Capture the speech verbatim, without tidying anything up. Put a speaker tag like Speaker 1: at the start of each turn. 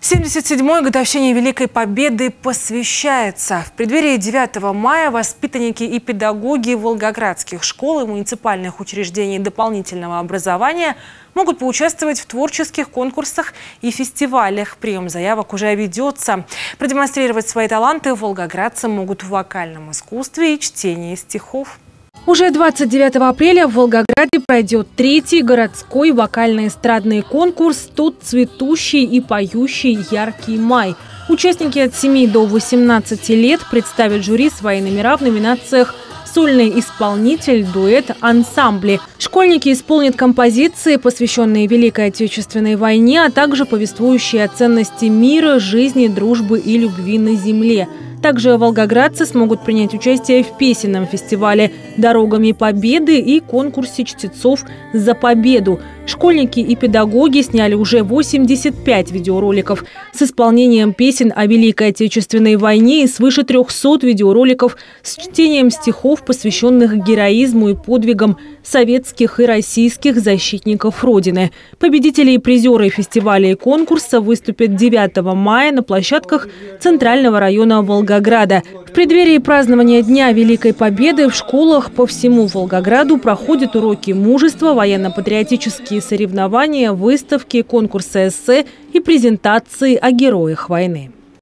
Speaker 1: семьдесят седьмой годовщине Великой Победы посвящается. В преддверии девятого мая воспитанники и педагоги волгоградских школ и муниципальных учреждений дополнительного образования могут поучаствовать в творческих конкурсах и фестивалях. Прием заявок уже ведется. Продемонстрировать свои таланты волгоградцы могут в вокальном искусстве и чтении стихов. Уже двадцать девятого апреля в Волгограде пройдет третий городской вокально-эстрадный конкурс «Тот цветущий и поющий яркий май». Участники от семи до восемнадцати лет представят жюри свои номера в номинациях «Сольный исполнитель», «Дуэт», «Ансамбли». Школьники исполнят композиции, посвященные Великой Отечественной войне, а также повествующие о ценности мира, жизни, дружбы и любви на земле. Также волгоградцы смогут принять участие в песенном фестивале «Дорогами Победы» и конкурсе чтецов «За победу». Школьники и педагоги сняли уже восемьдесят пять видеороликов с исполнением песен о Великой Отечественной войне и свыше трёхсот видеороликов с чтением стихов, посвященных героизму и подвигам советских и российских защитников Родины. Победители и призеры фестиваля и конкурса выступят девятого мая на площадках Центрального района Волгограда. В преддверии празднования Дня Великой Победы в школах по всему Волгограду проходят уроки мужества, военно-патриотические соревнования, выставки, конкурсы эссе и презентации о героях войны.